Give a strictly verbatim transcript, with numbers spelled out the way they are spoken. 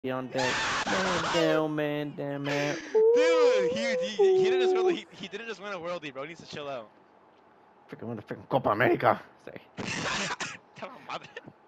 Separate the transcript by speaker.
Speaker 1: on deck. Man down, man down, man.
Speaker 2: Dude, he, he he didn't just win. He, he didn't just win a worldie, bro. He needs to chill out.
Speaker 1: Freaking win the freaking Copa America. Say.
Speaker 2: Tell him, madre.